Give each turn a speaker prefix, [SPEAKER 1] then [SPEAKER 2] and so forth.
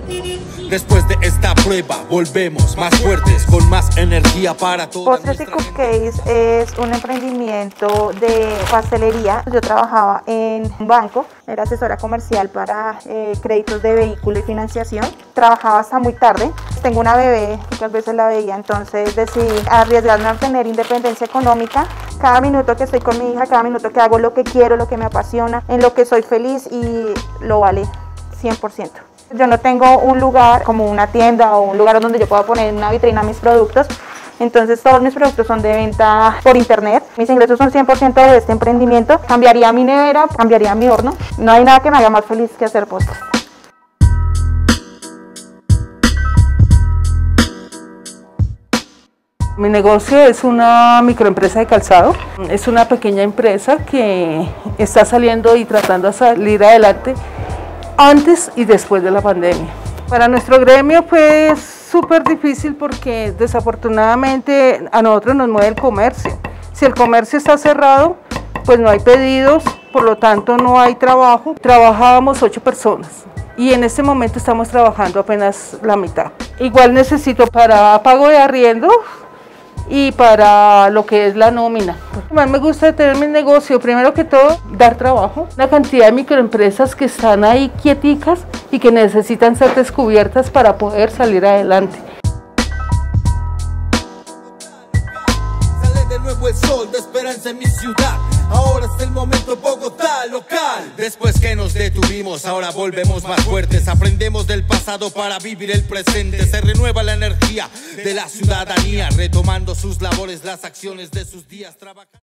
[SPEAKER 1] Después de esta prueba volvemos más fuertes, con más energía para toda
[SPEAKER 2] Postres y
[SPEAKER 1] nuestra
[SPEAKER 2] Cupcakes es un emprendimiento de pastelería. Yo trabajaba en un banco, era asesora comercial para créditos de vehículo y financiación. Trabajaba hasta muy tarde. Tengo una bebé, pocas veces la veía, entonces decidí arriesgarme a tener independencia económica. Cada minuto que estoy con mi hija, cada minuto que hago lo que quiero, lo que me apasiona, en lo que soy feliz, y lo vale 100%. Yo no tengo un lugar como una tienda o un lugar donde yo pueda poner en una vitrina mis productos, entonces todos mis productos son de venta por internet. Mis ingresos son 100% de este emprendimiento. Cambiaría mi nevera, cambiaría mi horno. No hay nada que me haga más feliz que hacer postres.
[SPEAKER 3] Mi negocio es una microempresa de calzado. Es una pequeña empresa que está saliendo y tratando de salir adelante antes y después de la pandemia. Para nuestro gremio fue súper difícil porque desafortunadamente a nosotros nos mueve el comercio. Si el comercio está cerrado, pues no hay pedidos, por lo tanto no hay trabajo. Trabajábamos 8 personas y en este momento estamos trabajando apenas la mitad. Igual necesito para pago de arriendo y para lo que es la nómina. Lo que más me gusta de tener mi negocio, primero que todo, dar trabajo. Una cantidad de microempresas que están ahí quieticas y que necesitan ser descubiertas para poder salir adelante.
[SPEAKER 1] Sale de nuevo el sol de esperanza en mi ciudad. Ahora es el momento, Bogotá local. Después que nos detuvimos, ahora volvemos más fuertes. Aprendemos del pasado para vivir el presente. Se renueva la energía de la ciudadanía, retomando sus labores, las acciones de sus días.